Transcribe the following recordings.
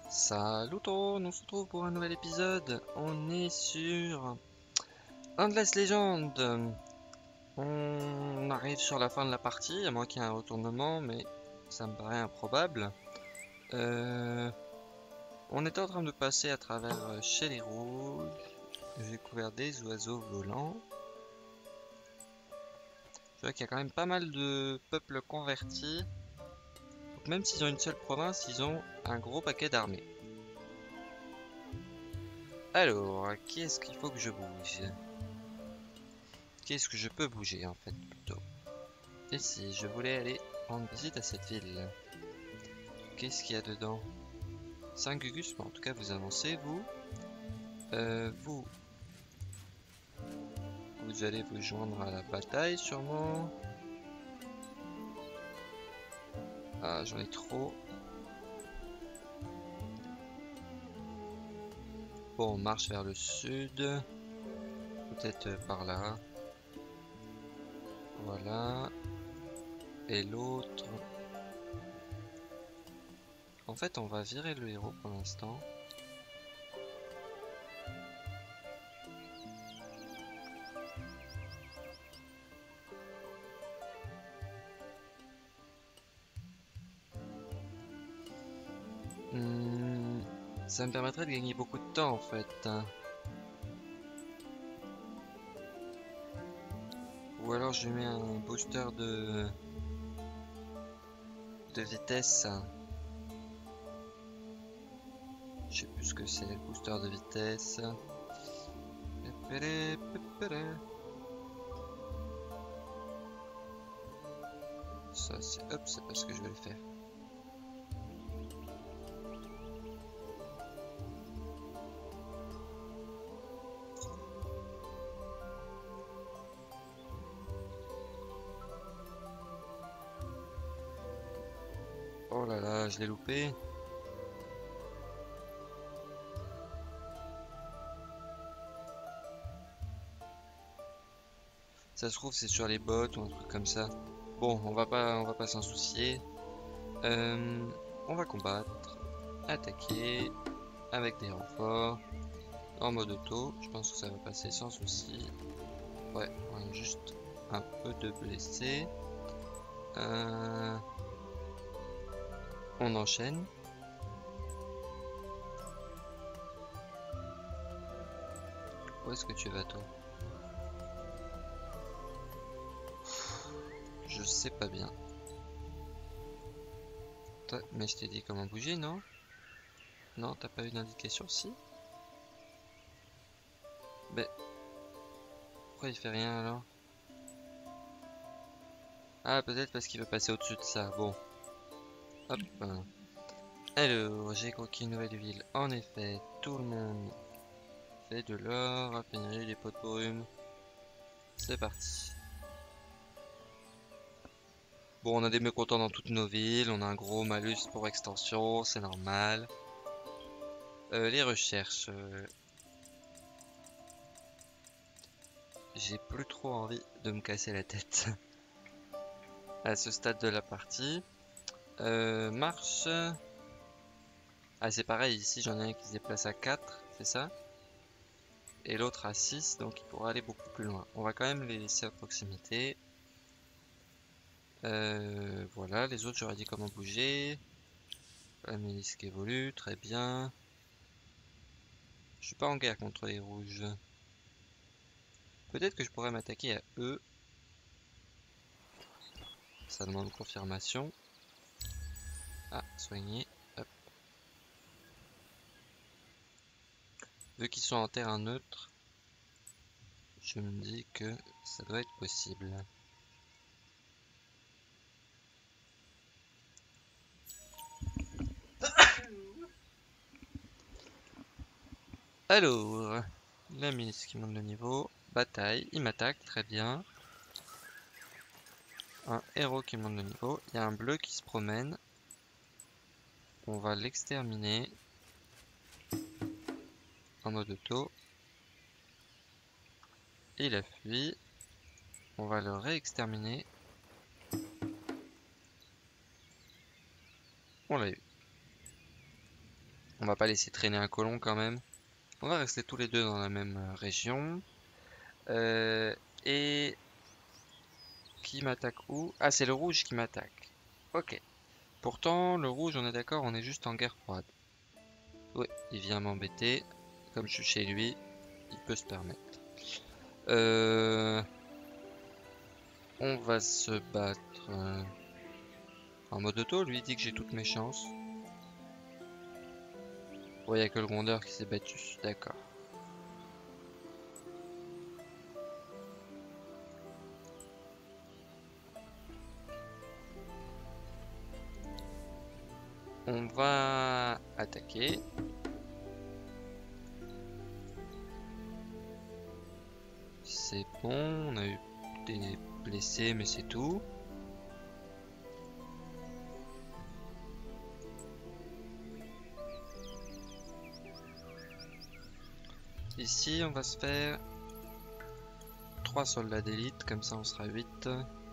Salut tout le monde, on se retrouve pour un nouvel épisode. On est sur Endless Legend. On arrive sur la fin de la partie, à moins qu'il y ait un retournement, mais ça me paraît improbable. Euh, on était en train de passer à travers chez les rouges. J'ai découvert des oiseaux volants. Je vois qu'il y a quand même pas mal de peuples convertis. Donc même s'ils ont une seule province, ils ont un gros paquet d'armées. Alors, qu'est-ce qu'il faut que je bouge? Qu'est-ce que je peux bouger en fait plutôt? Et si je voulais aller rendre visite à cette ville, qu'est-ce qu'il y a dedans? 5 Gugus, bon, en tout cas vous avancez vous. Vous, vous allez vous joindre à la bataille sûrement. Ah, j'en ai trop. Bon, on marche vers le sud. Peut-être par là. Voilà. Et l'autre. En fait, on va virer le héros pour l'instant. Hmm, ça me permettrait de gagner beaucoup de temps en fait. Ou alors je mets un booster de vitesse. Je sais plus ce que c'est, le booster de vitesse. Ça c'est... Hop, c'est pas ce que je voulais faire. Oh là là, je l'ai loupé. Ça se trouve c'est sur les bottes ou un truc comme ça. Bon, on va pas s'en soucier. On va combattre, attaquer avec des renforts en mode auto. Je pense que ça va passer sans souci. Ouais, on a juste un peu de blessés. On enchaîne. Où est-ce que tu vas toi? Je sais pas bien. Toi, mais je t'ai dit comment bouger, non? Non, t'as pas eu d'indication, si? Ben, pourquoi il fait rien alors? Ah, peut-être parce qu'il veut passer au-dessus de ça. Bon, hop. Alors, j'ai croqué une nouvelle ville. En effet, tout le monde fait de l'or, raffinerie, des pots de brume. C'est parti. Bon, on a des mécontents dans toutes nos villes. On a un gros malus pour extension, c'est normal. Les recherches. J'ai plus trop envie de me casser la tête à ce stade de la partie. Marche. Ah, c'est pareil, ici j'en ai un qui se déplace à 4, c'est ça? Et l'autre à 6, donc il pourra aller beaucoup plus loin. On va quand même les laisser à proximité. Voilà, les autres j'aurais dit comment bouger. La milice qui évolue, très bien. Je suis pas en guerre contre les rouges. Peut-être que je pourrais m'attaquer à eux. Ça demande confirmation. Ah, soigner. Hop. Vu qu'ils sont en terrain neutre, je me dis que ça doit être possible. Alors, la milice qui monte le niveau. Bataille, il m'attaque, très bien. Un héros qui monte le niveau. Il y a un bleu qui se promène. On va l'exterminer. En mode auto. Il a fui. On va le réexterminer. On l'a eu. On va pas laisser traîner un colon quand même. On va rester tous les deux dans la même région. Et qui m'attaque où? Ah, c'est le rouge qui m'attaque. Ok. Pourtant, le rouge, on est d'accord, on est juste en guerre froide. Oui, il vient m'embêter. Comme je suis chez lui, il peut se permettre. On va se battre en mode auto. Lui il dit que j'ai toutes mes chances. Ouais, il n'y a que le grondeur qui s'est battu. D'accord. On va attaquer. C'est bon, on a eu des blessés, mais c'est tout. Ici, on va se faire 3 soldats d'élite, comme ça on sera 8.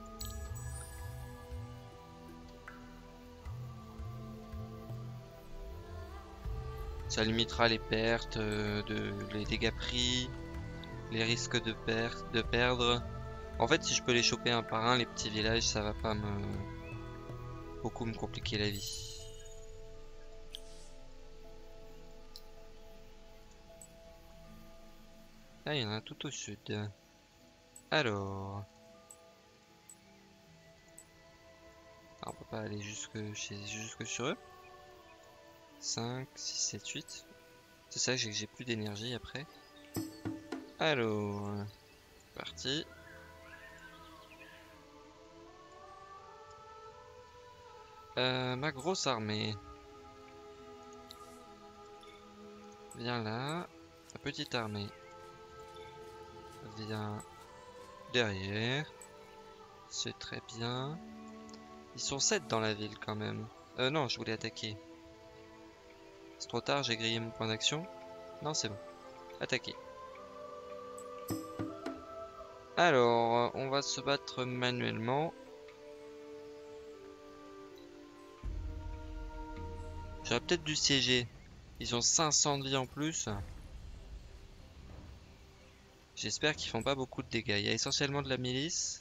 Ça limitera les pertes, les dégâts pris, les risques de perdre. En fait, si je peux les choper un par un, les petits villages, ça va pas beaucoup me compliquer la vie. Ah, il y en a un tout au sud. Alors, on peut pas aller jusque sur eux. 5, 6, 7, 8. C'est ça, j'ai plus d'énergie après. Alors, parti. Ma grosse armée. Viens là. Ma petite armée. Viens derrière. C'est très bien. Ils sont 7 dans la ville quand même. Non, je voulais attaquer. C'est trop tard, j'ai grillé mon point d'action. Non, c'est bon. Attaquer. Alors, on va se battre manuellement. J'aurais peut-être dû siéger. Ils ont 500 de vie en plus. J'espère qu'ils font pas beaucoup de dégâts. Il y a essentiellement de la milice.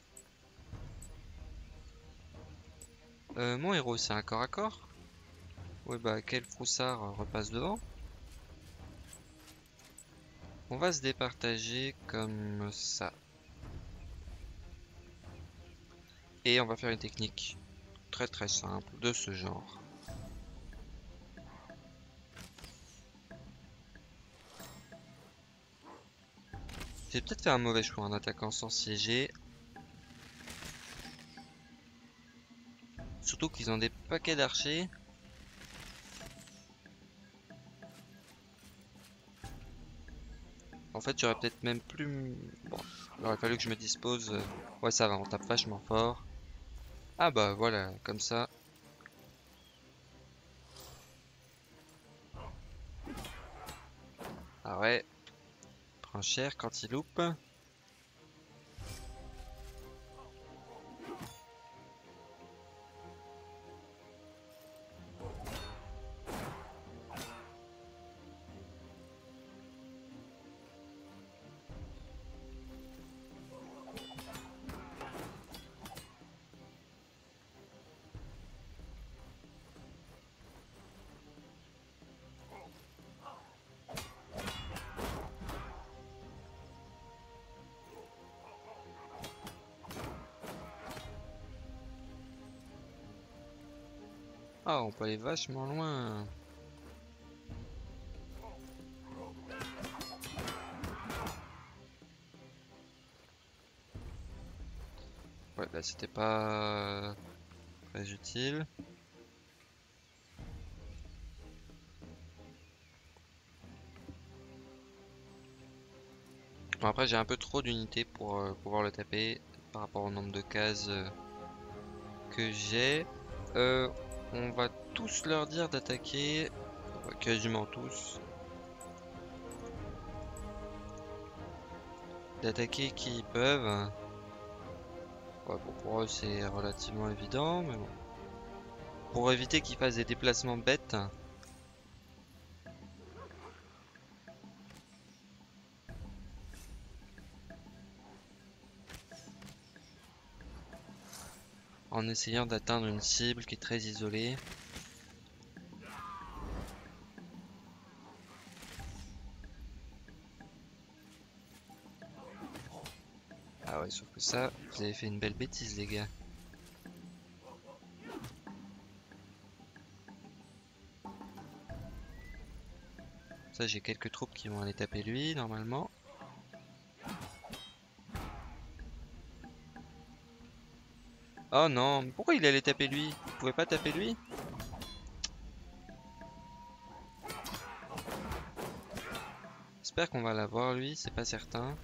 Mon héros, c'est un corps à corps. Ouais, bah, quel froussard repasse devant. On va se départager comme ça. Et on va faire une technique très très simple de ce genre. J'ai peut-être fait un mauvais choix en attaquant sans siéger. Surtout qu'ils ont des paquets d'archers. En fait, j'aurais peut-être même plus... Bon, il aurait fallu que je me dispose. Ouais, ça va, on tape vachement fort. Ah bah voilà, comme ça. Ah ouais, prend cher quand il loupe. Ah, on peut aller vachement loin. Ouais, bah c'était pas très utile. Bon, après, j'ai un peu trop d'unités pour pouvoir le taper par rapport au nombre de cases que j'ai. Euh, on va tous leur dire d'attaquer. Quasiment tous. D'attaquer qui ils peuvent. Ouais, bon, pour eux, c'est relativement évident, mais bon. Pour éviter qu'ils fassent des déplacements bêtes, en essayant d'atteindre une cible qui est très isolée. Ah ouais, sauf que ça, vous avez fait une belle bêtise les gars. Ça, j'ai quelques troupes qui vont aller taper lui normalement. Oh non, mais pourquoi il allait taper lui? Il pouvait pas taper lui? J'espère qu'on va l'avoir lui, c'est pas certain.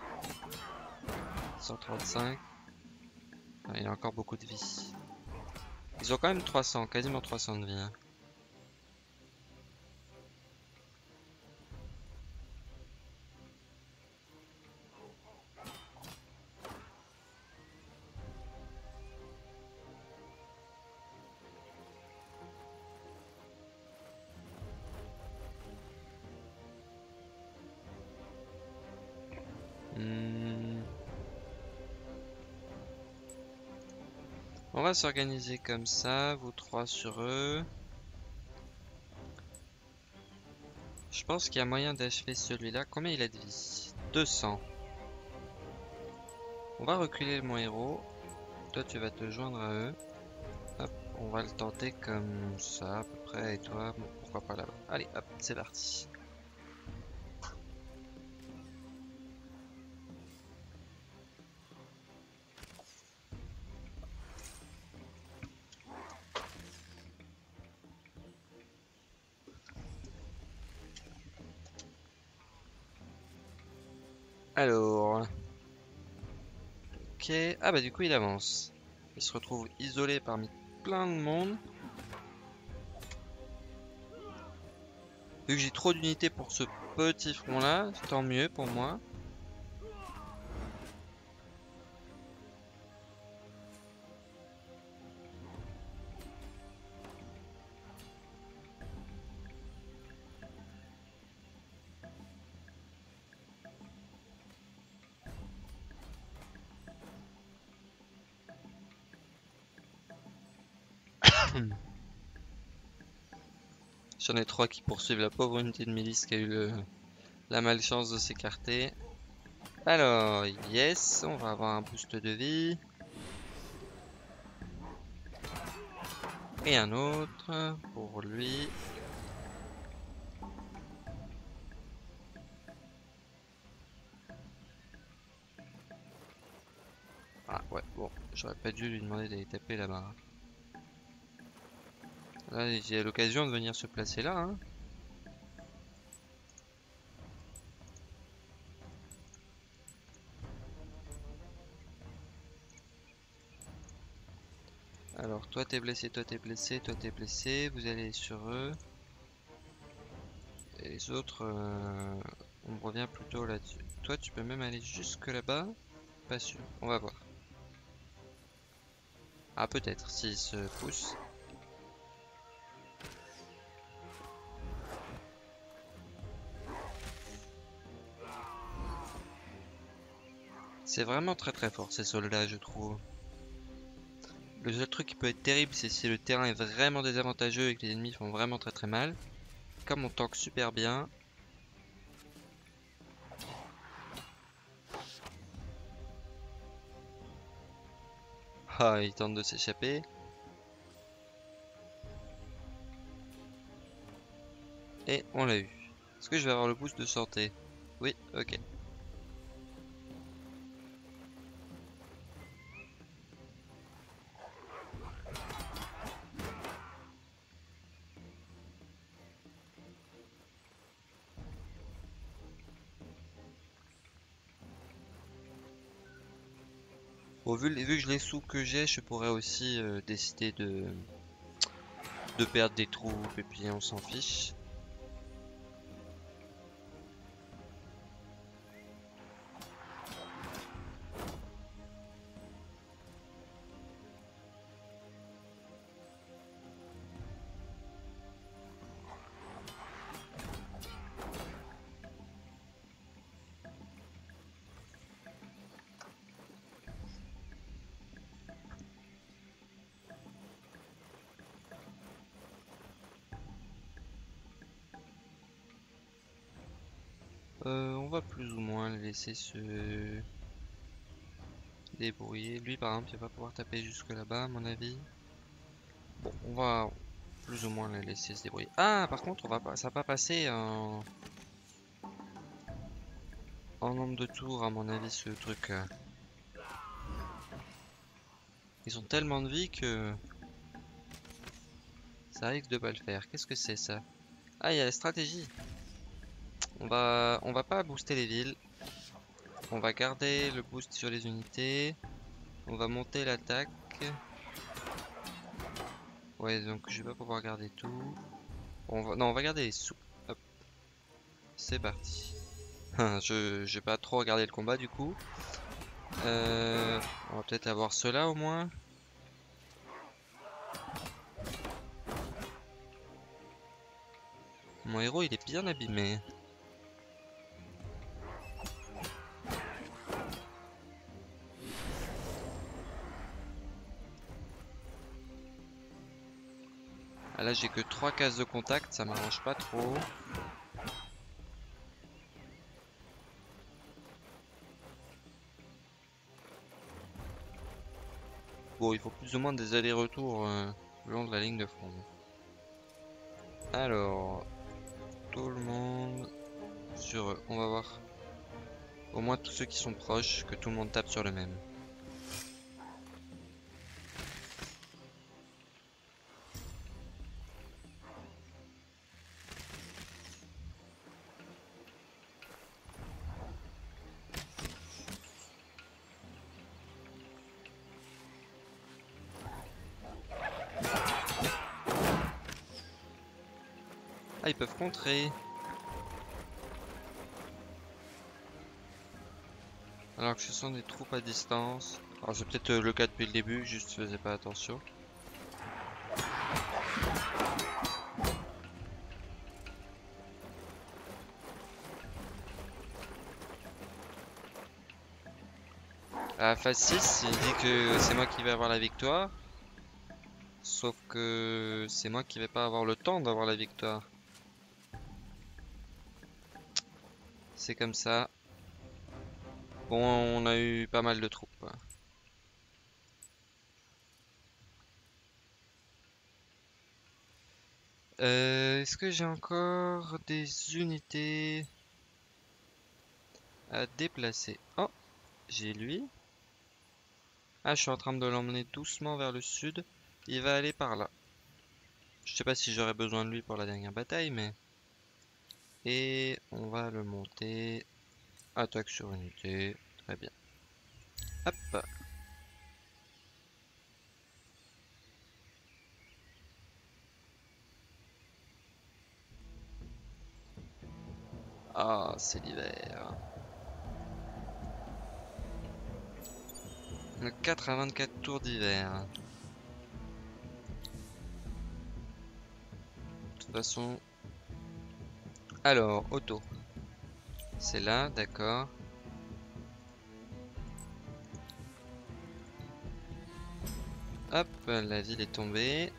135. Ah, il a encore beaucoup de vie. Ils ont quand même 300, quasiment 300 de vie. Hein. Hmm. On va s'organiser comme ça, vous trois sur eux. Je pense qu'il y a moyen d'achever celui-là. Combien il a de vie? 200. On va reculer mon héros. Toi, tu vas te joindre à eux. Hop, on va le tenter comme ça, à peu près. Et toi, bon, pourquoi pas là-bas. Allez, hop, c'est parti. Alors, ok. Ah bah du coup, il avance. Il se retrouve isolé parmi plein de monde. Vu que j'ai trop d'unités pour ce petit front là, tant mieux pour moi. J'en ai trois qui poursuivent la pauvre unité de milice qui a eu la malchance de s'écarter. Alors, yes, on va avoir un boost de vie. Et un autre pour lui. Ah ouais, bon, j'aurais pas dû lui demander d'aller taper là-bas. Là, j'ai l'occasion de venir se placer là. Hein. Alors, toi t'es blessé, toi t'es blessé, toi t'es blessé. Vous allez sur eux. Et les autres, on revient plutôt là-dessus. Toi, tu peux même aller jusque là-bas. Pas sûr, on va voir. Ah, peut-être, s'il se pousse. C'est vraiment très très fort ces soldats, je trouve. Le seul truc qui peut être terrible, c'est si le terrain est vraiment désavantageux et que les ennemis font vraiment très très mal. Comme on tank super bien. Ah, il tente de s'échapper. Et on l'a eu. Est-ce que je vais avoir le boost de santé? Oui, ok. Bon, vu que je les sous que j'ai, je pourrais aussi décider de perdre des troupes et puis on s'en fiche. On va plus ou moins le laisser se débrouiller. Lui par exemple il va pouvoir taper jusque là-bas à mon avis. Bon, on va plus ou moins le laisser se débrouiller. Ah par contre on va pas, ça va pas passer en nombre de tours à mon avis ce truc. Ils ont tellement de vie que ça risque de pas le faire. Qu'est-ce que c'est ça? Ah il y a la stratégie. On va pas booster les villes. On va garder le boost sur les unités. On va monter l'attaque. Ouais, donc je vais pas pouvoir garder tout. Non, on va garder les sous. Hop, c'est parti. Je vais pas trop regarder le combat du coup. On va peut-être avoir cela au moins. Mon héros il est bien abîmé. Ah, là j'ai que 3 cases de contact, ça m'arrange pas trop. Bon, il faut plus ou moins des allers-retours le long de la ligne de front. Alors, tout le monde sur eux. On va voir. Au moins tous ceux qui sont proches, que tout le monde tape sur le même. Ah, ils peuvent contrer. Alors que ce sont des troupes à distance. Alors c'est peut-être le cas depuis le début, juste je faisais pas attention. À phase 6, il dit que c'est moi qui vais avoir la victoire. Sauf que c'est moi qui vais pas avoir le temps d'avoir la victoire. C'est comme ça. Bon, on a eu pas mal de troupes. Est-ce que j'ai encore des unités à déplacer? Oh, j'ai lui. Ah, je suis en train de l'emmener doucement vers le sud. Il va aller par là. Je sais pas si j'aurais besoin de lui pour la dernière bataille, mais... Et on va le monter. Attaque sur unité. Très bien. Hop. Ah, c'est l'hiver. 4 à 24 tours d'hiver. De toute façon... Alors, auto. C'est là, d'accord. Hop, la ville est tombée.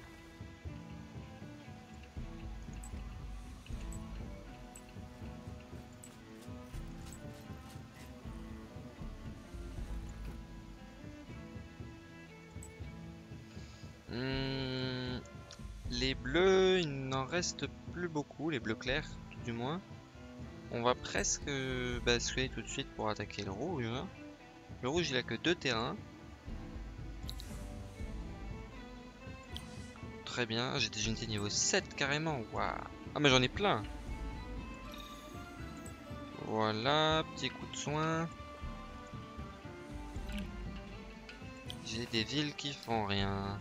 Hmm, les bleus, il n'en reste plus beaucoup, les bleus clairs, tout du moins. On va presque basculer tout de suite pour attaquer le rouge, hein. Le rouge, il a que 2 terrains. Très bien, j'ai des unités niveau 7 carrément. Waouh. Ah, mais j'en ai plein. Voilà, petit coup de soin. J'ai des villes qui font rien.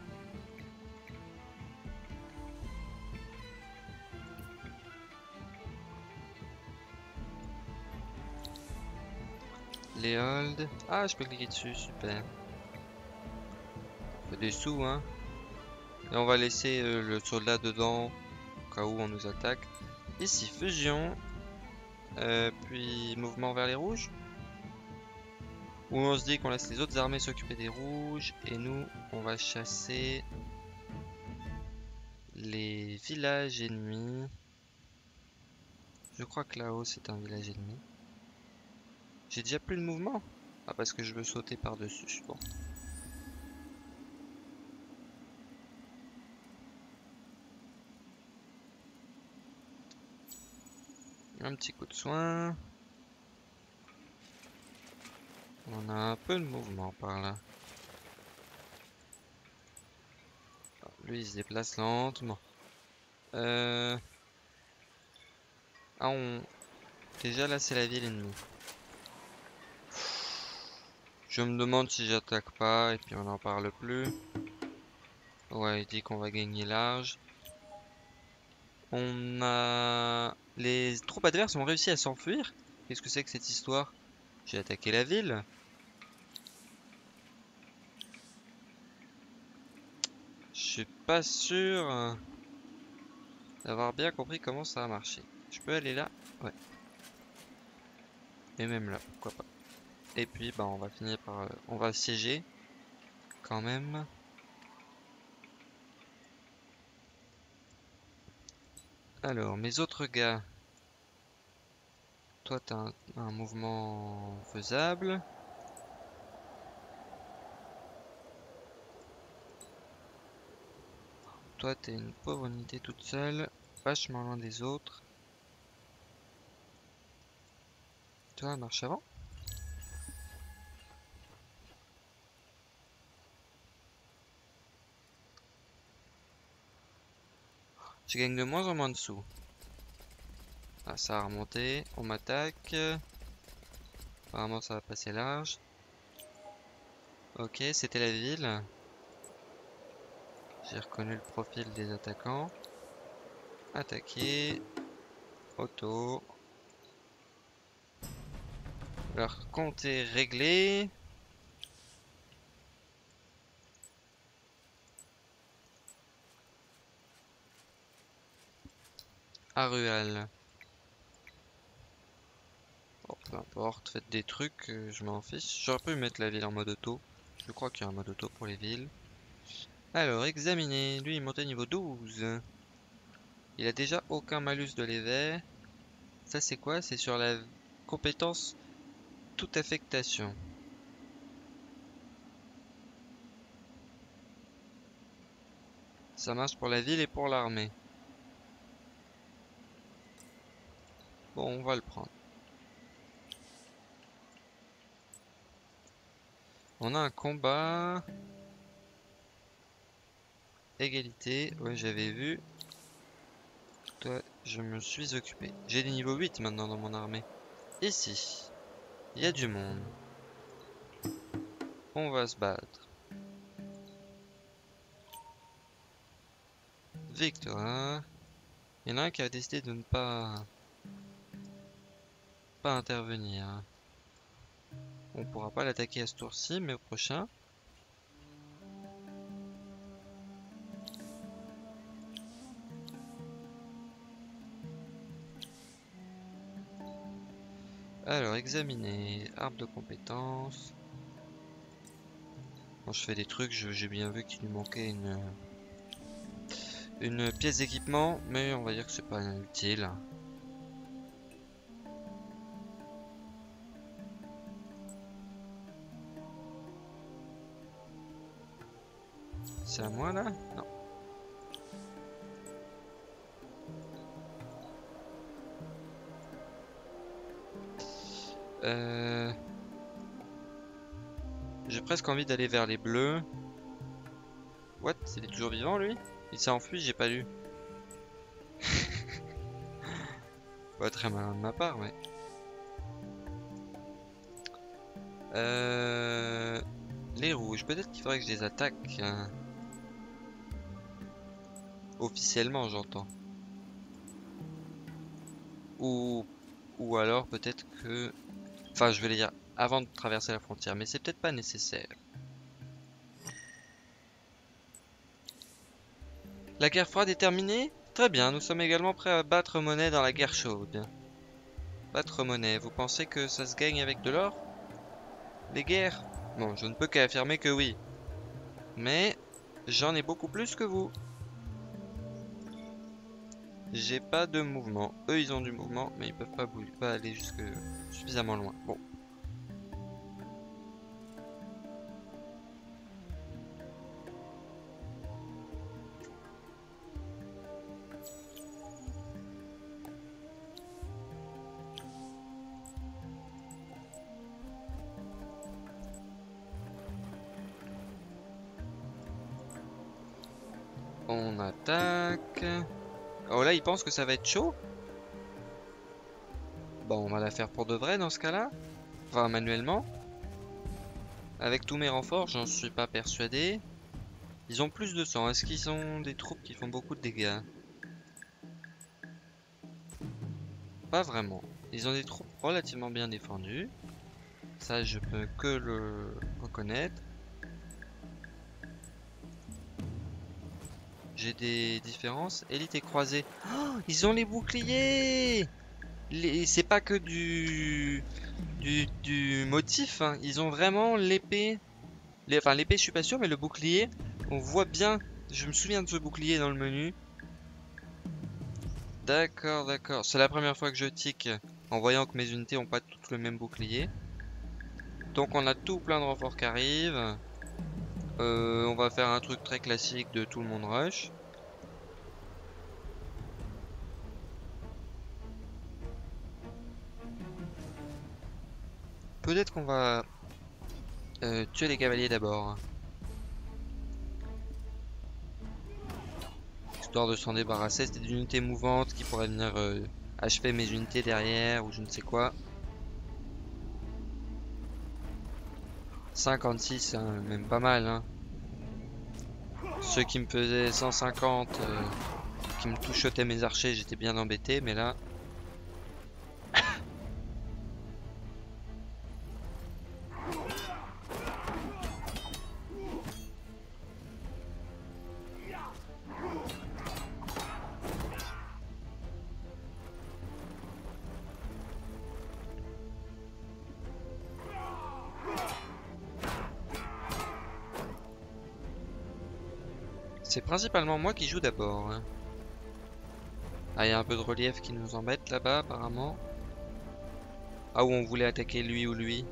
Les hold. Ah, je peux cliquer dessus, super. Fait des sous, hein. Et on va laisser le soldat dedans, au cas où on nous attaque. Ici, fusion. Puis mouvement vers les rouges. Ou on se dit qu'on laisse les autres armées s'occuper des rouges. Et nous, on va chasser les villages ennemis. Je crois que là-haut, c'est un village ennemi. J'ai déjà plus de mouvement? Ah, parce que je veux sauter par-dessus. Bon. Un petit coup de soin. On a un peu de mouvement par là. Lui, il se déplace lentement. Ah, Déjà là, c'est la ville ennemie. Je me demande si j'attaque pas, et puis on n'en parle plus. Ouais, il dit qu'on va gagner large. Les troupes adverses ont réussi à s'enfuir. Qu'est-ce que c'est que cette histoire? J'ai attaqué la ville. Je suis pas sûr d'avoir bien compris comment ça a marché. Je peux aller là? Ouais. Et même là, pourquoi pas. Et puis, bah, on va finir par... on va siéger, quand même. Alors, mes autres gars. Toi, t'as un mouvement faisable. Toi, t'es une pauvre unité toute seule. Vachement loin des autres. Toi, marche avant. Je gagne de moins en moins de sous. Ah, ça a remonté. On m'attaque. Apparemment, ça va passer large. Ok, c'était la ville. J'ai reconnu le profil des attaquants. Attaquer. Auto. Leur compte est réglé. Arual. Bon, peu importe, faites des trucs, je m'en fiche. J'aurais pu mettre la ville en mode auto. Je crois qu'il y a un mode auto pour les villes. Alors, examiner. Lui, il est monté niveau 12. Il a déjà aucun malus de l'éveil. Ça, c'est quoi? C'est sur la compétence toute affectation. Ça marche pour la ville et pour l'armée. Bon, on va le prendre. On a un combat. Égalité. Ouais, j'avais vu. Toi, je me suis occupé. J'ai des niveaux 8 maintenant dans mon armée. Ici, il y a du monde. On va se battre. Victoire. Il y en a un qui a décidé de ne pas intervenir. On pourra pas l'attaquer à ce tour-ci, mais au prochain. Alors, examiner. Arbre de compétences. Quand je fais des trucs, j'ai bien vu qu'il lui manquait une pièce d'équipement, mais on va dire que c'est pas utile. C'est à moi là? Non. J'ai presque envie d'aller vers les bleus. What? Il est toujours vivant lui? Il s'est enfui, j'ai pas lu. Pas très malin de ma part, mais... Les rouges, peut-être qu'il faudrait que je les attaque. Officiellement, j'entends. Ou, ou alors peut-être que... Enfin, je vais les dire avant de traverser la frontière, mais c'est peut-être pas nécessaire. La guerre froide est terminée? Très bien, nous sommes également prêts à battre monnaie dans la guerre chaude. Battre monnaie, vous pensez que ça se gagne avec de l'or? Les guerres? Bon, je ne peux qu'affirmer que oui. Mais j'en ai beaucoup plus que vous. J'ai pas de mouvement. Eux, ils ont du mouvement, mais ils peuvent pas aller jusque suffisamment loin. Bon. On attaque. Oh là, il pense que ça va être chaud. Bon, on va la faire pour de vrai dans ce cas-là. Enfin, manuellement. Avec tous mes renforts, j'en suis pas persuadé. Ils ont plus de sang. Est-ce qu'ils ont des troupes qui font beaucoup de dégâts? Pas vraiment. Ils ont des troupes relativement bien défendues. Ça, je peux que le reconnaître. J'ai des différences. Élite et croisée. Oh, ils ont les boucliers! C'est pas que du motif, hein. Ils ont vraiment l'épée. Enfin, l'épée, je suis pas sûr, mais le bouclier, on voit bien. Je me souviens de ce bouclier dans le menu. D'accord, d'accord. C'est la première fois que je tic en voyant que mes unités ont pas toutes le même bouclier. Donc on a tout plein de renforts qui arrivent. On va faire un truc très classique de tout le monde rush. Peut-être qu'on va tuer les cavaliers d'abord. Histoire de s'en débarrasser. C'était des unités mouvantes qui pourraient venir achever mes unités derrière ou je ne sais quoi. 56, hein, même pas mal, hein. Ceux qui me faisaient 150, qui me touchotaient mes archers, j'étais bien embêté, mais là... C'est principalement moi qui joue d'abord, hein. Ah, il y a un peu de relief qui nous embête là-bas, apparemment. Ah, où on voulait attaquer lui ou lui.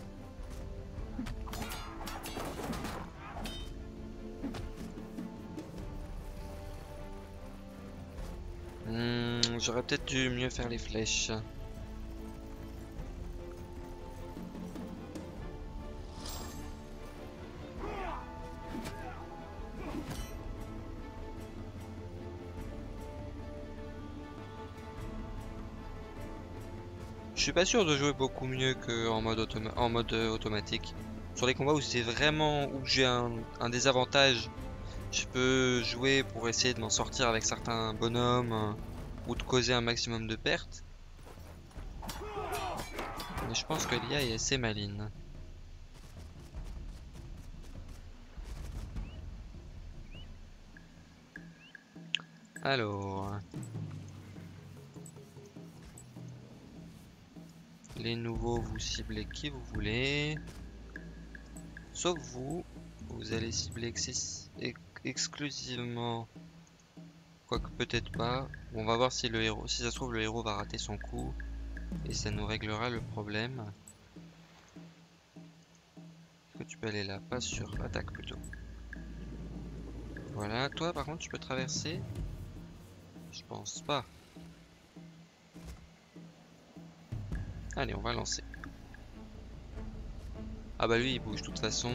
J'aurais peut-être dû mieux faire les flèches. Je suis pas sûr de jouer beaucoup mieux qu'en mode automatique. Sur les combats où c'est vraiment où j'ai un désavantage, je peux jouer pour essayer de m'en sortir avec certains bonhommes ou de causer un maximum de pertes. Mais je pense que l'IA est assez maligne. Alors, les nouveaux, vous ciblez qui vous voulez. Sauf vous, vous allez cibler exclusivement. Quoique peut-être pas. Bon, on va voir si le héros, si ça se trouve le héros va rater son coup. Et ça nous réglera le problème. Est-ce que tu peux aller là? Pas sur attaque plutôt. Voilà, toi par contre tu peux traverser? Je pense pas. Allez, on va lancer. Ah bah lui il bouge de toute façon.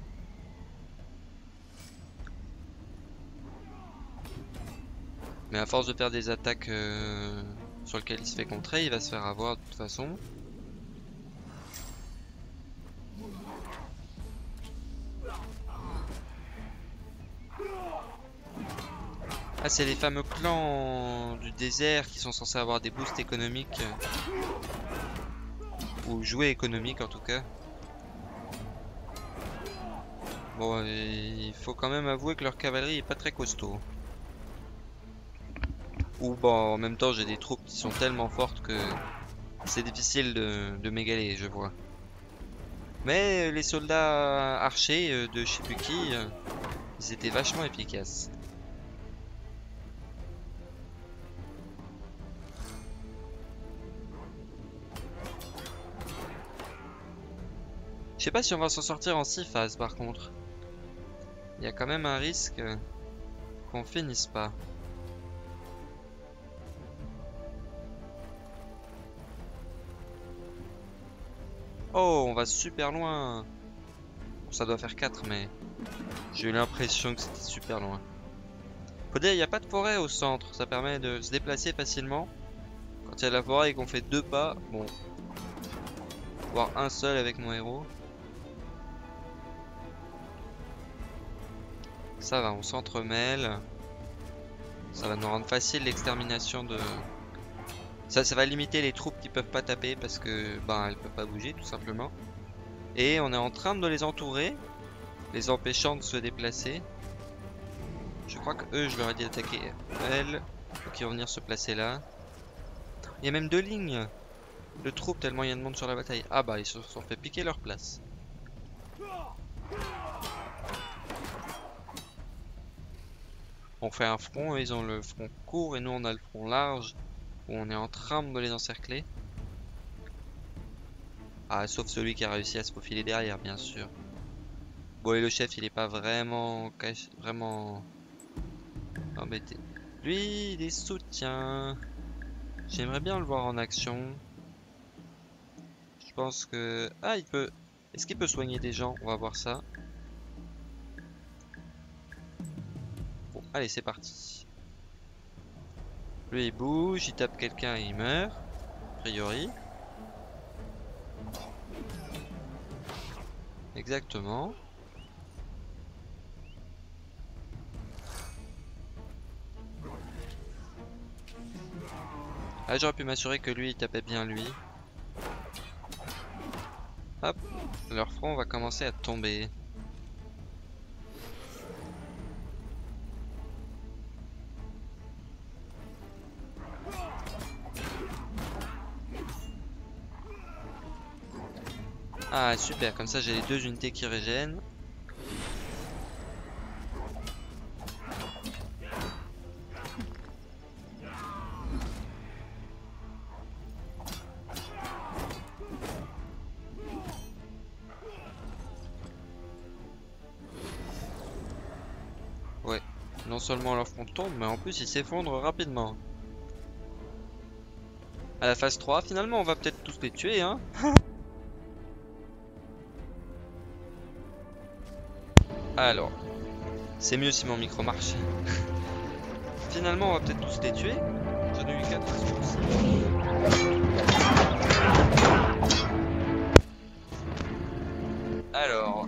Mais à force de faire des attaques sur lesquelles il se fait contrer, il va se faire avoir de toute façon. Ah, c'est les fameux clans du désert qui sont censés avoir des boosts économiques. Ou jouets économiques en tout cas. Bon, il faut quand même avouer que leur cavalerie est pas très costaud. Ou bon, en même temps j'ai des troupes qui sont tellement fortes que c'est difficile de m'égaler, je vois. Mais les soldats archers de Shibuki, ils étaient vachement efficaces. Je sais pas si on va s'en sortir en 6 phases par contre. Il y a quand même un risque qu'on finisse pas. Oh, on va super loin. Bon, ça doit faire 4, mais j'ai eu l'impression que c'était super loin. Faut dire, il n'y a pas de forêt au centre, ça permet de se déplacer facilement. Quand il y a la forêt et qu'on fait 2 pas, bon, voire un seul avec mon héros. Ça va, on s'entremêle. Ça va nous rendre facile l'extermination de... Ça va limiter les troupes qui peuvent pas taper parce que, ben, elles peuvent pas bouger tout simplement. Et on est en train de les entourer, les empêchant de se déplacer. Je crois que eux, je leur ai dit d'attaquer elles. Donc ils vont venir se placer là. Il y a même 2 lignes de troupes tellement il y a de monde sur la bataille. Ah bah ils se sont fait piquer leur place. On fait un front, eux, ils ont le front court et nous on a le front large. Où on est en train de les encercler. Ah, sauf celui qui a réussi à se faufiler derrière, bien sûr. Bon, et le chef, il est pas vraiment vraiment embêté. Lui, il est soutien. J'aimerais bien le voir en action. Je pense que... Ah, il peut... Est-ce qu'il peut soigner des gens? On va voir ça. Bon, allez, c'est parti. Lui, il bouge, il tape quelqu'un et il meurt. A priori. Exactement. Ah, j'aurais pu m'assurer que lui, il tapait bien lui. Hop, leur front va commencer à tomber. Ah, super, comme ça j'ai les 2 unités qui régènent. Ouais, non seulement leur front tombe, mais en plus ils s'effondrent rapidement. À la phase 3, finalement on va peut-être tous les tuer, hein. Alors, c'est mieux si mon micro marche. Finalement on va peut-être tous les tuer. J'en ai eu 4 aussi. Alors...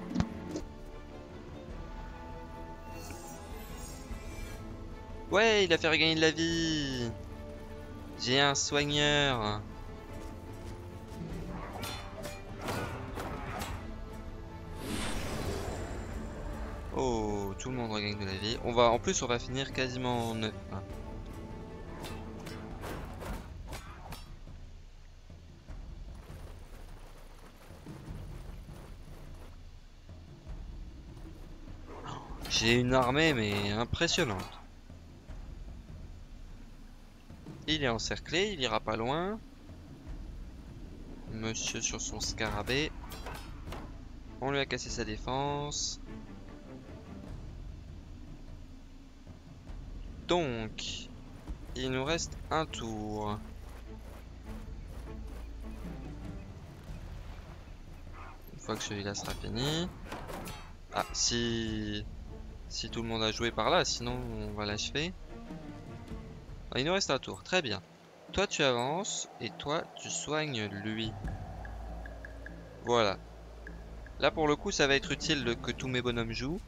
Ouais, il a fait regagner de la vie. J'ai un soigneur. Oh, tout le monde regagne de la vie. En plus, on va finir quasiment en 9. J'ai une armée, mais impressionnante. Il est encerclé, il ira pas loin. Monsieur sur son scarabée. On lui a cassé sa défense. Donc, il nous reste un tour. Une fois que celui-là sera fini. Ah, si tout le monde a joué par là, sinon on va l'achever. Ah, il nous reste un tour, très bien. Toi tu avances et toi tu soignes lui. Voilà. Là pour le coup ça va être utile que tous mes bonhommes jouent.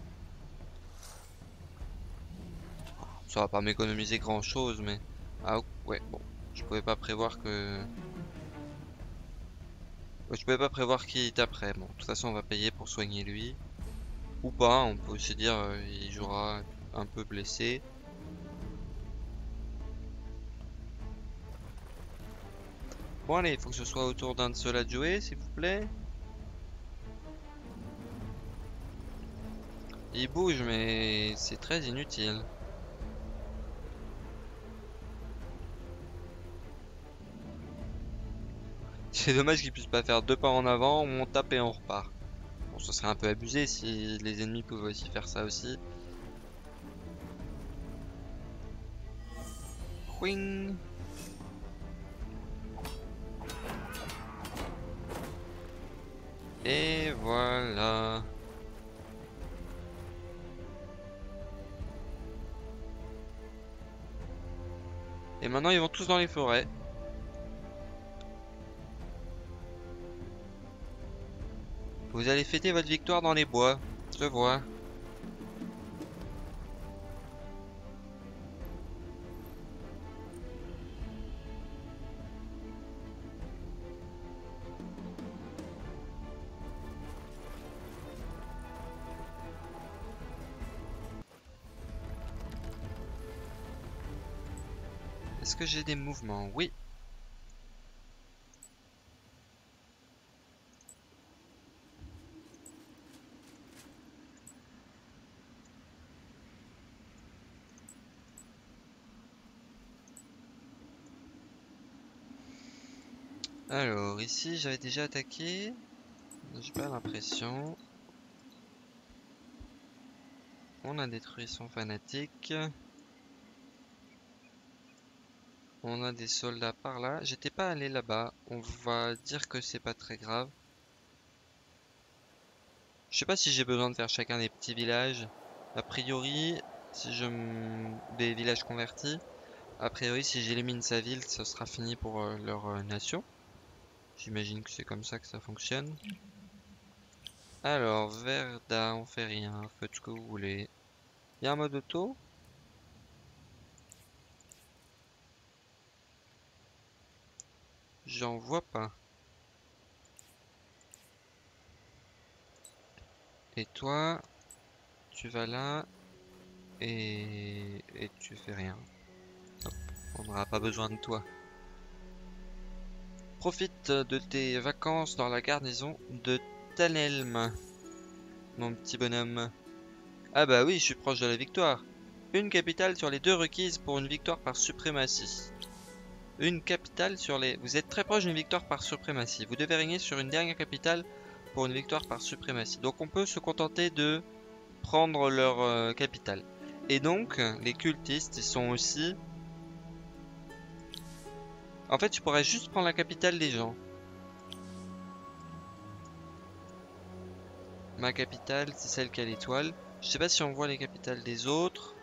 Ça va pas m'économiser grand chose mais... Ah ouais bon. Je pouvais pas prévoir que... Ouais, je pouvais pas prévoir qui taperait. Bon, de toute façon on va payer pour soigner lui. Ou pas, on peut se dire il jouera un peu blessé. Bon allez, il faut que ce soit au tour d'un de ceux-là de jouer s'il vous plaît. Il bouge mais c'est très inutile. C'est dommage qu'ils puissent pas faire 2 pas en avant, on tape et on repart. Bon, ce serait un peu abusé si les ennemis pouvaient aussi faire ça aussi. Whing. Et voilà. maintenant ils vont tous dans les forêts. Vous allez fêter votre victoire dans les bois. Je vois. Est-ce que j'ai des mouvements? Oui. Alors, ici, j'avais déjà attaqué. J'ai pas l'impression. On a détruit son fanatique. On a des soldats par là. J'étais pas allé là-bas. On va dire que c'est pas très grave. Je sais pas si j'ai besoin de faire chacun des petits villages. A priori, si je des villages convertis. A priori, si j'élimine sa ville, ce sera fini pour leur nation. J'imagine que c'est comme ça que ça fonctionne. Alors, Verda, on fait rien. Faites ce que vous voulez. Il y a un mode auto? J'en vois pas. Et toi, tu vas là et tu fais rien. Hop, on n'aura pas besoin de toi. Profite de tes vacances dans la garnison de Talhelm, mon petit bonhomme. Ah bah oui, je suis proche de la victoire. Une capitale sur les deux requises pour une victoire par suprématie. Une capitale sur les... Vous êtes très proche d'une victoire par suprématie. Vous devez régner sur une dernière capitale pour une victoire par suprématie. Donc on peut se contenter de prendre leur capitale. Et donc, les cultistes, ils sont aussi... En fait, tu pourrais juste prendre la capitale des gens. Ma capitale, c'est celle qui a l'étoile. Je sais pas si on voit les capitales des autres.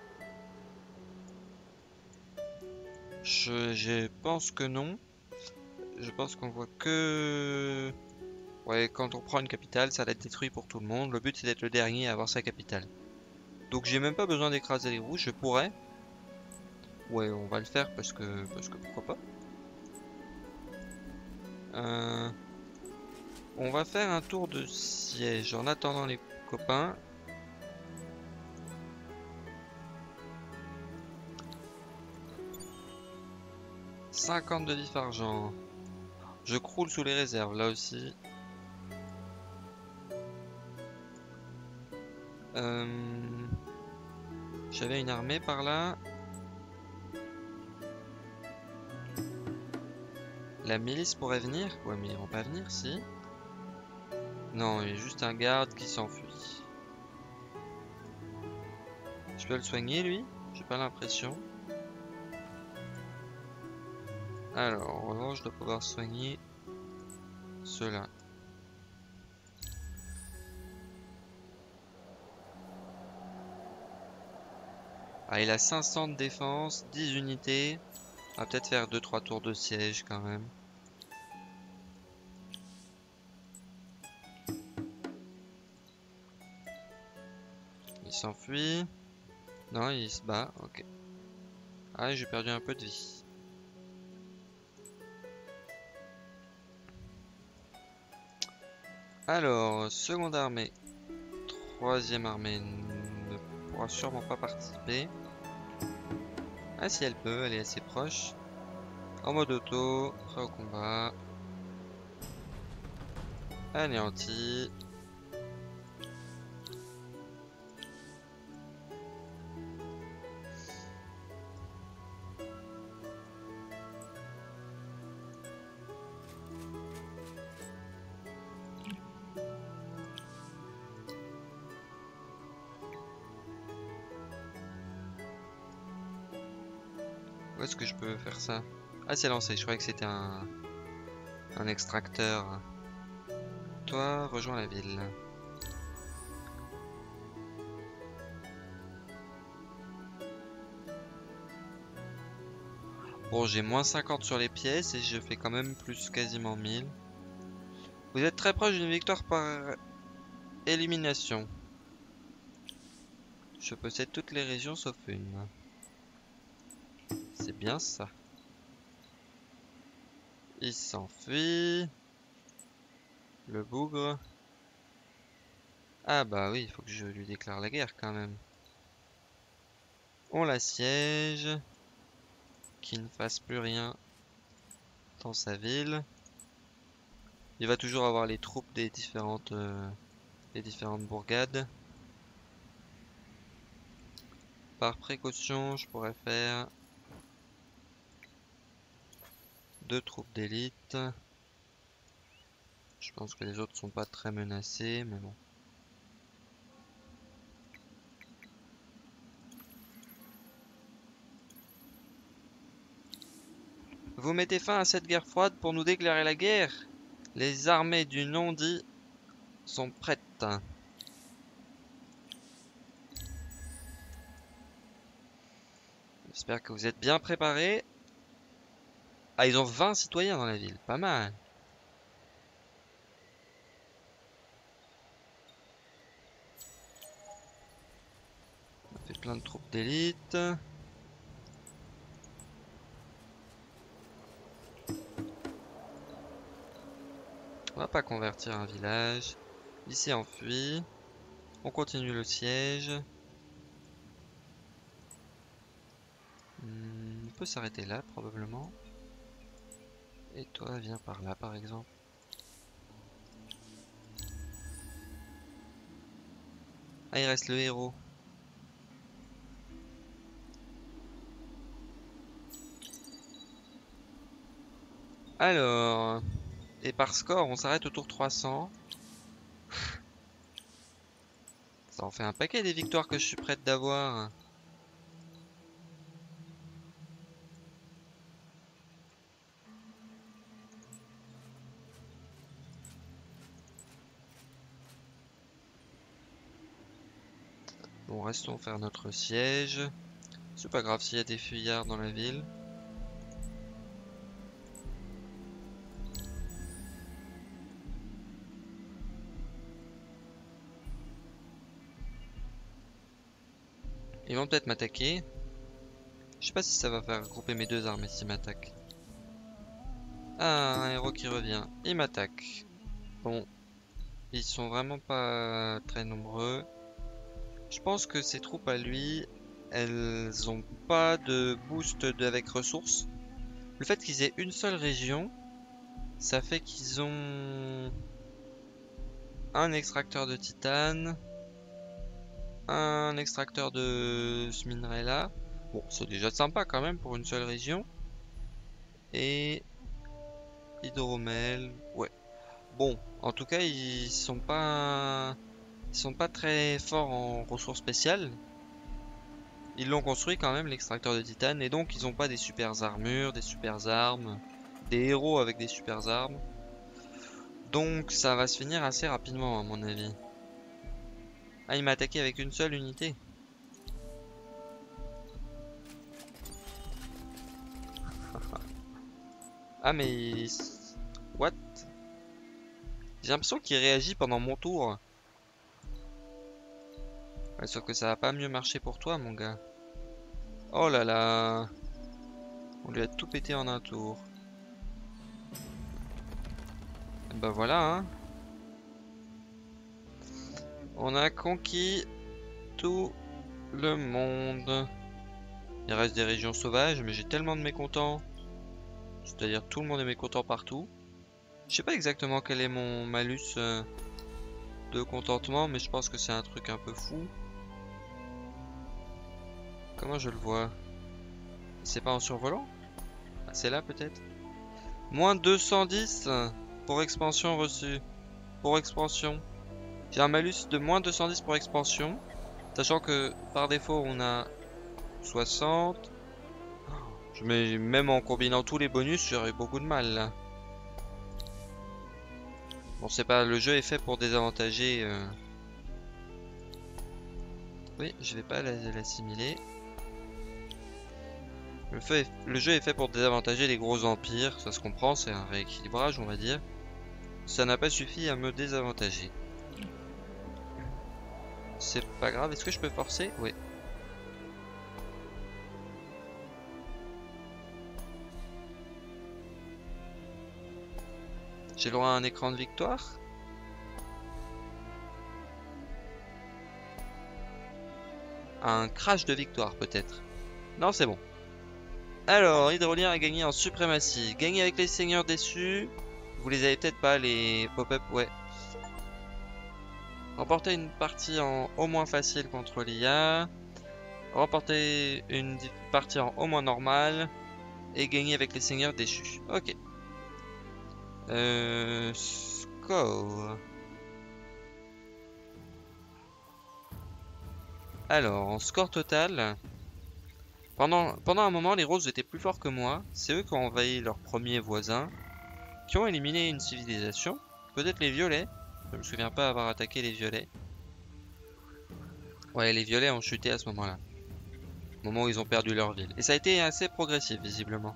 Je pense que non. Je pense qu'on voit que... Ouais, quand on prend une capitale, ça la détruit pour tout le monde. Le but, c'est d'être le dernier à avoir sa capitale. Donc j'ai même pas besoin d'écraser les rouges, je pourrais. Ouais, on va le faire parce que pourquoi pas. On va faire un tour de siège en attendant les copains. « 50 de vif argent. Je croule sous les réserves, là aussi. J'avais une armée par là. La milice pourrait venir? Ouais, mais ils vont pas venir, si. Non, il y a juste un garde qui s'enfuit. Je peux le soigner, lui? J'ai pas l'impression. Alors, en revanche, je dois pouvoir soigner ceux-là. Ah, il a 500 de défense, 10 unités. On va peut-être faire 2-3 tours de siège quand même. Il s'enfuit. Non, il se bat, ok. Ah, j'ai perdu un peu de vie. Alors, seconde armée. Troisième armée ne pourra sûrement pas participer. Ah, si elle peut, elle est assez proche. En mode auto, prêt au combat. Anéanti. Où est-ce que je peux faire ça? Ah, c'est lancé, je croyais que c'était un extracteur. Toi, rejoins la ville. Bon, j'ai moins 50 sur les pièces et je fais quand même plus quasiment 1000. Vous êtes très proche d'une victoire par élimination. Je possède toutes les régions sauf une. C'est bien ça. Il s'enfuit. Le bougre. Ah bah oui, il faut que je lui déclare la guerre quand même. On l'assiège. Qu'il ne fasse plus rien dans sa ville. Il va toujours avoir les troupes des différentes bourgades. Par précaution, je pourrais faire 2 troupes d'élite. Je pense que les autres sont pas très menacés, mais bon. Vous mettez fin à cette guerre froide pour nous déclarer la guerre? Les armées du non-dit sont prêtes. J'espère que vous êtes bien préparés. Ah, ils ont 20 citoyens dans la ville, pas mal. On a fait plein de troupes d'élite. On va pas convertir un village. Il s'est enfui. On continue le siège. On peut s'arrêter là probablement. Et toi, viens par là par exemple. Ah, il reste le héros. Alors, et par score, on s'arrête au tour 300. Ça en fait un paquet des victoires que je suis prête d'avoir. Bon, restons faire notre siège. C'est pas grave s'il y a des fuyards dans la ville. Ils vont peut-être m'attaquer. Je sais pas si ça va faire grouper mes deux armées s'ils m'attaquent. Ah, un héros qui revient. Il m'attaque. Bon, ils sont vraiment pas très nombreux. Je pense que ces troupes à lui, elles ont pas de boost avec ressources. Le fait qu'ils aient une seule région, ça fait qu'ils ont un extracteur de titane, un extracteur de ce minerai là. Bon, c'est déjà sympa quand même pour une seule région. Et hydromel, ouais. Bon, en tout cas, ils sont pas très forts en ressources spéciales. Ils l'ont construit quand même, l'extracteur de titane, et donc ils ont pas des super armures, des super armes, des héros avec des super armes. Donc ça va se finir assez rapidement à mon avis. Ah, il m'a attaqué avec une seule unité. Ah mais... What? J'ai l'impression qu'il réagit pendant mon tour. Ouais, sauf que ça va pas mieux marcher pour toi mon gars. Oh là là. On lui a tout pété en un tour. Et bah voilà hein. On a conquis tout le monde. Il reste des régions sauvages, mais j'ai tellement de mécontents. C'est-à-dire tout le monde est mécontent partout. Je sais pas exactement quel est mon malus de contentement, mais je pense que c'est un truc un peu fou. Comment je le vois? C'est pas en survolant? Ah, c'est là peut-être? Moins 210 pour expansion reçue. Pour expansion. J'ai un malus de moins 210 pour expansion. Sachant que par défaut on a 60. Je mets même en combinant tous les bonus, j'aurais beaucoup de mal là. Bon, c'est pas, le jeu est fait pour désavantager. Oui, je vais pas l'assimiler. Le jeu est fait pour désavantager les gros empires, ça se comprend, c'est un rééquilibrage on va dire. Ça n'a pas suffi à me désavantager. C'est pas grave, est-ce que je peux forcer? Oui. J'ai le droit à un écran de victoire? Un crash de victoire peut-être. Non, c'est bon. Alors, Hydrolien a gagné en suprématie. Gagné avec les seigneurs déçus. Vous les avez peut-être pas, les pop-up, ouais. Remporter une partie en au moins facile contre l'IA. Remporter une partie en au moins normal. Et gagner avec les seigneurs déchus. Ok. Score. Alors, en score total, pendant un moment, les roses étaient plus forts que moi. C'est eux qui ont envahi leurs premiers voisins, qui ont éliminé une civilisation. Peut-être les violets. Je me souviens pas avoir attaqué les violets. Ouais, les violets ont chuté à ce moment-là. Au moment où ils ont perdu leur ville. Et ça a été assez progressif, visiblement.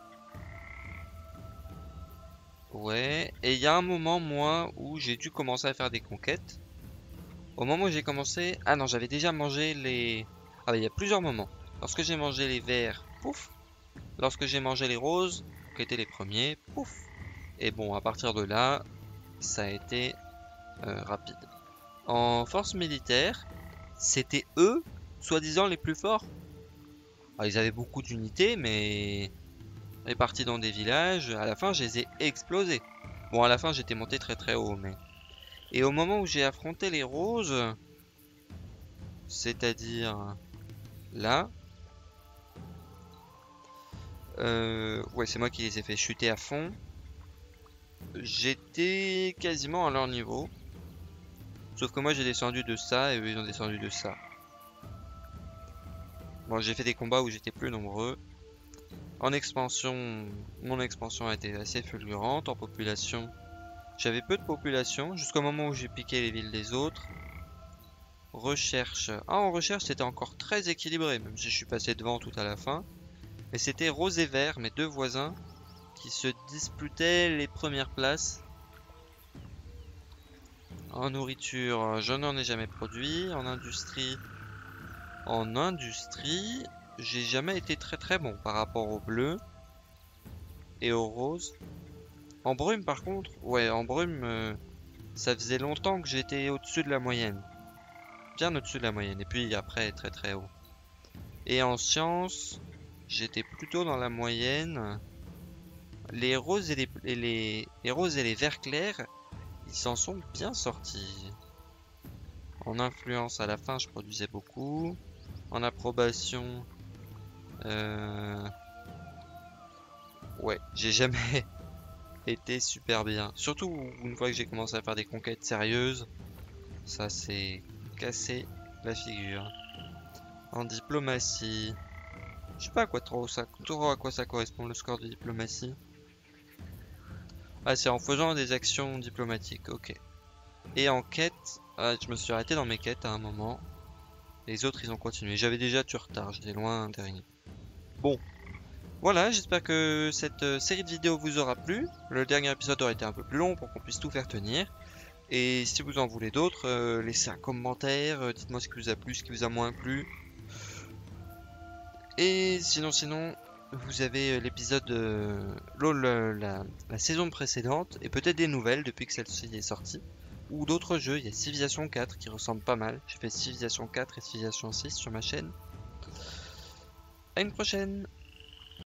Ouais, et il y a un moment, moi, où j'ai dû commencer à faire des conquêtes. Au moment où j'ai commencé... Ah non, j'avais déjà mangé les... Ah bah, il y a plusieurs moments. Lorsque j'ai mangé les verts, pouf. Lorsque j'ai mangé les roses, qui étaient les premiers, pouf. Et bon, à partir de là, ça a été rapide. En force militaire, c'était eux, soi-disant, les plus forts. Alors, ils avaient beaucoup d'unités, mais répartis dans des villages. À la fin, je les ai explosés. Bon, à la fin, j'étais monté très très haut, mais... Et au moment où j'ai affronté les roses, c'est-à-dire là, ouais, c'est moi qui les ai fait chuter à fond. J'étais quasiment à leur niveau. Sauf que moi j'ai descendu de ça et eux ils ont descendu de ça. Bon, j'ai fait des combats où j'étais plus nombreux. En expansion, mon expansion a été assez fulgurante. En population, j'avais peu de population jusqu'au moment où j'ai piqué les villes des autres. Recherche. Ah, en recherche c'était encore très équilibré, même si je suis passé devant tout à la fin. Mais c'était rose et vert, mes deux voisins, qui se disputaient les premières places. En nourriture, je n'en ai jamais produit. En industrie, j'ai jamais été très très bon par rapport au bleu et au rose. En brume par contre, ouais, en brume, ça faisait longtemps que j'étais au-dessus de la moyenne. Bien au-dessus de la moyenne. Et puis après, très très haut. Et en sciences, j'étais plutôt dans la moyenne. Les roses et les roses et les verts clairs, ils s'en sont bien sortis. En influence, à la fin, je produisais beaucoup. En approbation, ouais, j'ai jamais été super bien. Surtout une fois que j'ai commencé à faire des conquêtes sérieuses, ça s'est cassé la figure. En diplomatie, je sais pas à quoi trop à quoi ça correspond le score de diplomatie. Ah, c'est en faisant des actions diplomatiques, ok. Et en quête, ah, je me suis arrêté dans mes quêtes à un moment. Les autres, ils ont continué. J'avais déjà du retard, j'étais loin dernier. Bon, voilà, j'espère que cette série de vidéos vous aura plu. Le dernier épisode aurait été un peu plus long pour qu'on puisse tout faire tenir. Et si vous en voulez d'autres, laissez un commentaire, dites-moi ce qui vous a plu, ce qui vous a moins plu. Et sinon, vous avez l'épisode, la saison précédente, et peut-être des nouvelles depuis que celle-ci est sortie. Ou d'autres jeux, il y a Civilization 4 qui ressemble pas mal. J'ai fait Civilization 4 et Civilization 6 sur ma chaîne. À une prochaine!